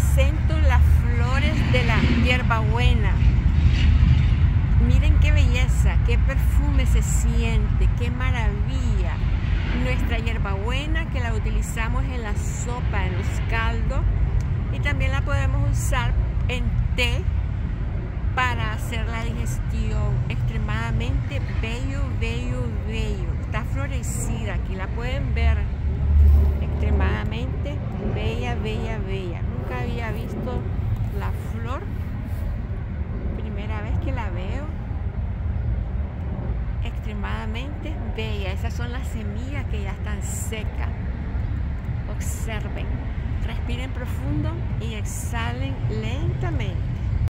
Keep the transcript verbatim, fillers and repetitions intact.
presento las flores de la hierbabuena. Miren qué belleza, qué perfume se siente, qué maravilla. Nuestra hierbabuena, que la utilizamos en la sopa, en los caldos, y también la podemos usar en té para hacer la digestión. Extremadamente bello, bello, bello. Está florecida, aquí la pueden ver. Extremadamente bella, bella, bella. Nunca había visto la flor. Primera vez que la veo. Extremadamente bella. Esas son las semillas que ya están secas. Observen. Respiren profundo y exhalen lentamente.